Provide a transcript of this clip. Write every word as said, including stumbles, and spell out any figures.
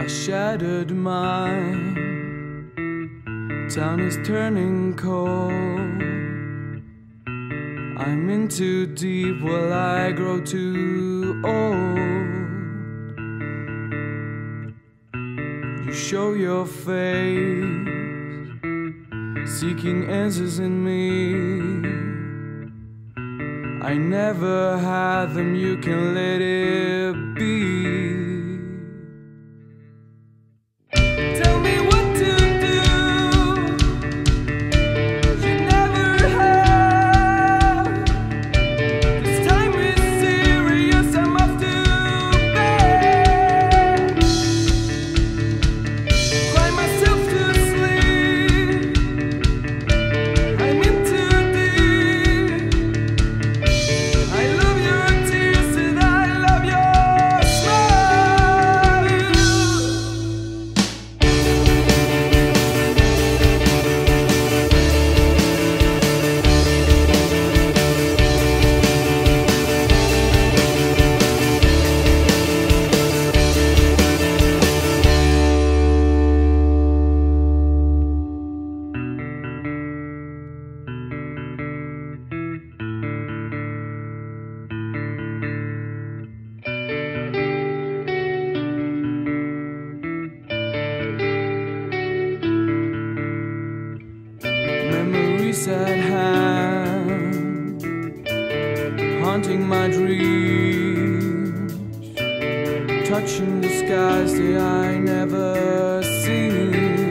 I shattered mine. Town is turning cold. I'm in too deep, will I grow too old? You show your face, seeking answers in me. I never had them, you can let it be. Tell me what to do, you never have. This time is serious, I'm off to bed. Cry myself to sleep, I'm in too deep. I love your tears and I love your smile. Memories at hand, haunting my dreams, touching the skies that I never seen.